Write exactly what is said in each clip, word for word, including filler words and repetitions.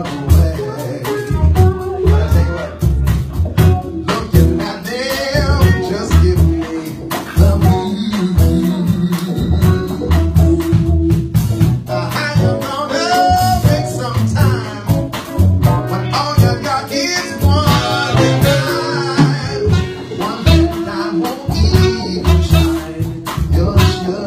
Broadway. But I tell you what, looking at them just give me the blues. Uh, how you gonna make some time when all you got is one night? One night won't even shine your show.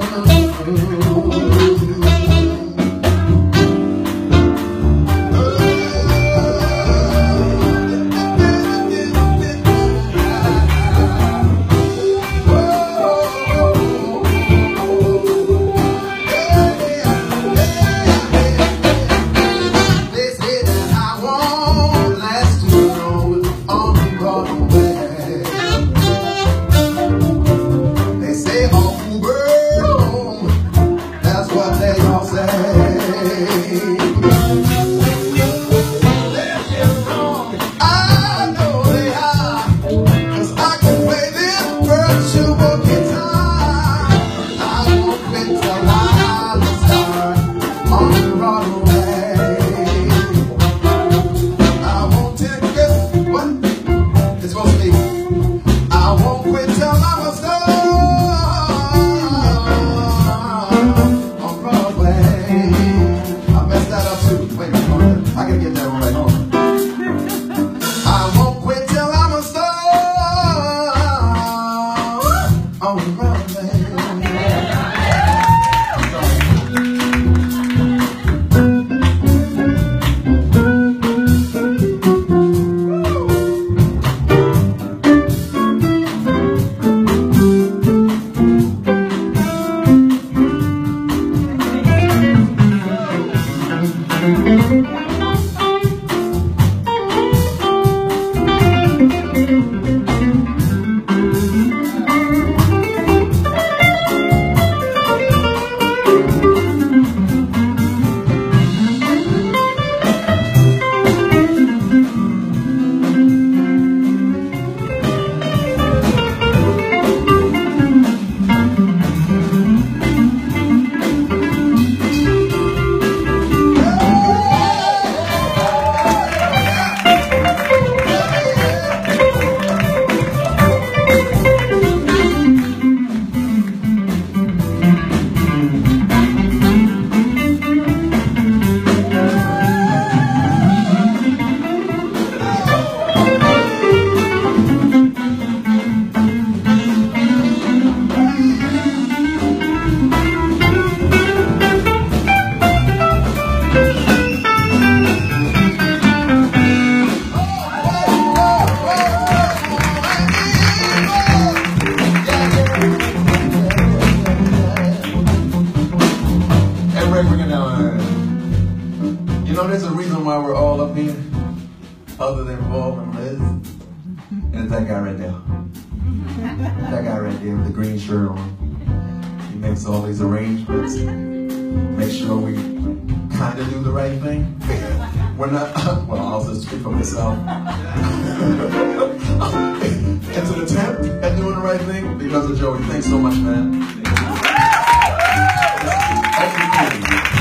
They say that I won't last too long on Broadway. They say on world, that's what they all say. They're wrong, I know they are, 'cause I can play this virtual guitar. I won't quit till I'm a star on Broadway. I won't take it, what? It's supposed to be, I won't quit till I'm a star on Broadway. I messed that up too. Wait a minute, hold on. I gotta get that one right. Hold on. I won't quit till I'm a star on Broadway. You know, there's a reason why we're all up here, other than Paul and Liz. And it's that guy right there. That guy right there with the green shirt on. He makes all these arrangements, make sure we kind of do the right thing. We're not, well, I'll just speak for myself. It's an attempt at doing the right thing because of Joey. Thanks so much, man. Thank you.